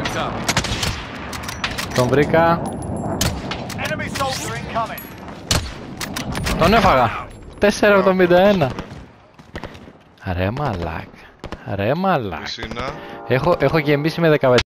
Τον βρήκα. Τον έφαγα. 4,71. Ρε μαλάκ. Ρε μαλάκ. Έχω γεμίσει με 15.